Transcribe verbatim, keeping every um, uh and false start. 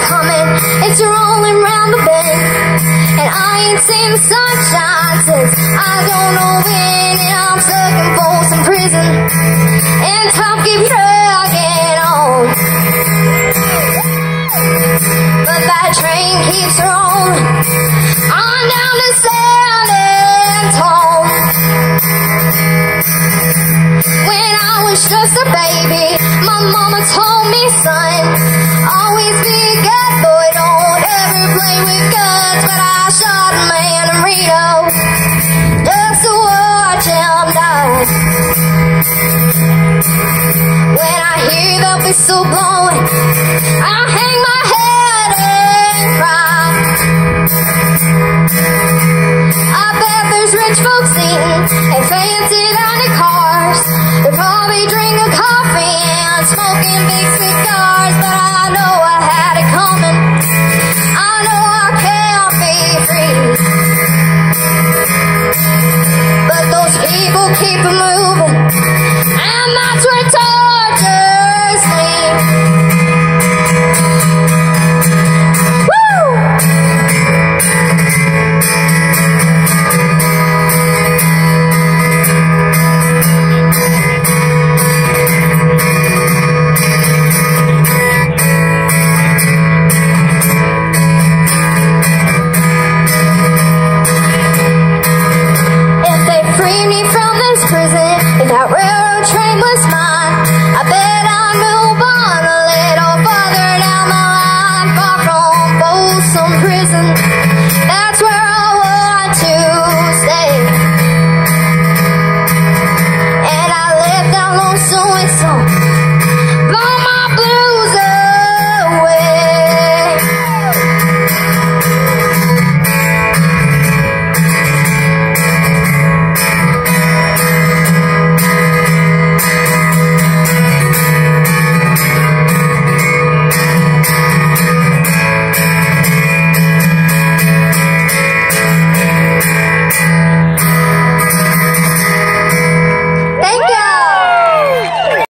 coming, it's rolling round the bend. And I ain't seen the sunshine since I don't know when. And I'm stuck in Folsom prison, and time keeps dragging on. But that train keeps rolling on down to San Antone. When I was just a baby, my mama told me, son, always be a good boy, don't ever play with guns. But I shot a man in Reno just to watch him die. When I hear the whistle blow